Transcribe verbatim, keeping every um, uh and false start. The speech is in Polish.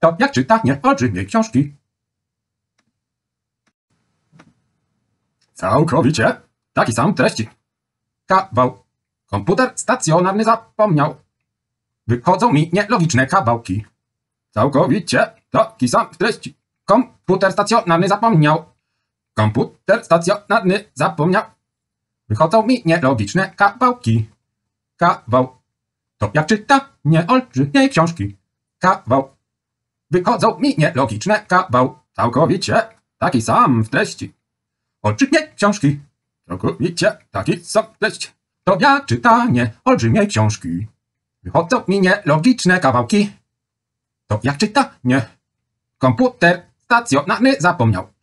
To jak czytanie olbrzymiej książki. Całkowicie taki sam treści. Kawał. Komputer stacjonarny zapomniał. Wychodzą mi nielogiczne kawałki. Całkowicie taki sam treści. Komputer stacjonarny zapomniał. Komputer stacjonarny zapomniał. Wychodzą mi nielogiczne kawałki. Kawał. To jak czytanie olbrzymiej książki. Kawał. Wychodzą mi nielogiczne kawał. Całkowicie taki sam w treści. Olbrzymiej książki. Całkowicie taki sam w treści. To jak czytanie olbrzymiej książki. Wychodzą mi nielogiczne kawałki. To jak czytanie. Komputer stacjonarny zapomniał.